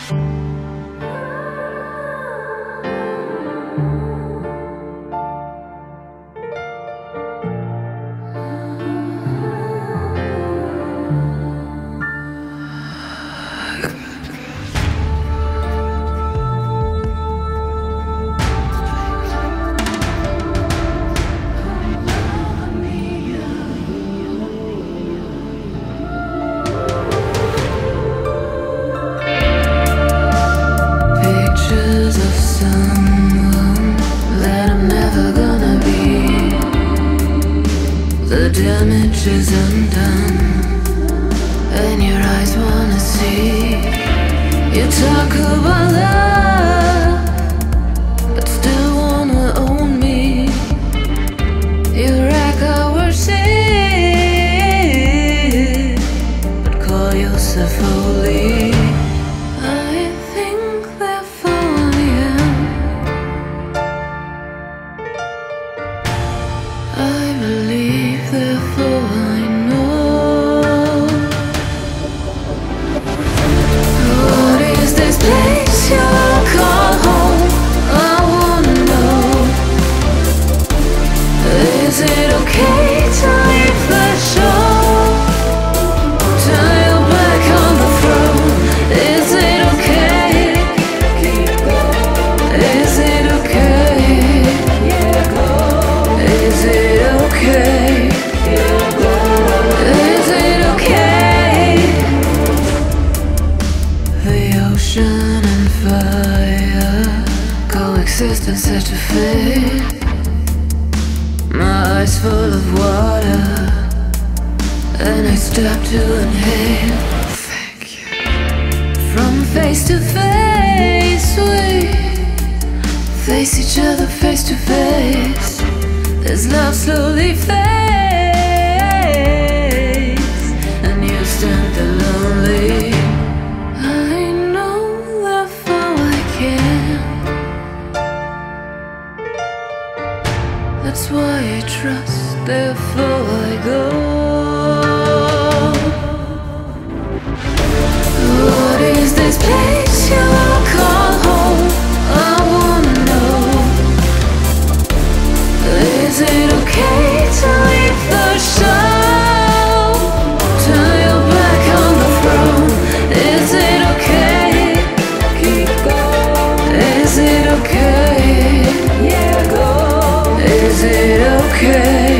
Damage is undone, and your eyes wanna see. You talk about love, but still wanna own me. You wreck our sin, but call yourself holy. I think therefore I am. I believe, therefore I know. What is this place you call home? I wanna know. Is it okay to leave the show? Turn your back on the throne. Is it okay? Is it okay? Is it okay? Is it okay? The ocean and fire coexist in such a fate. My eyes full of water, and I stop to inhale. Thank you. From face to face, we face each other face to face. As love slowly fades, and you stand there lonely. I know, therefore I can. That's why I trust, therefore I go. What is this place you call home? I wanna know. Is it okay to leave the show? Turn your back on the throne. Is it okay? Keep going. Is it okay? Yeah, go. Is it okay?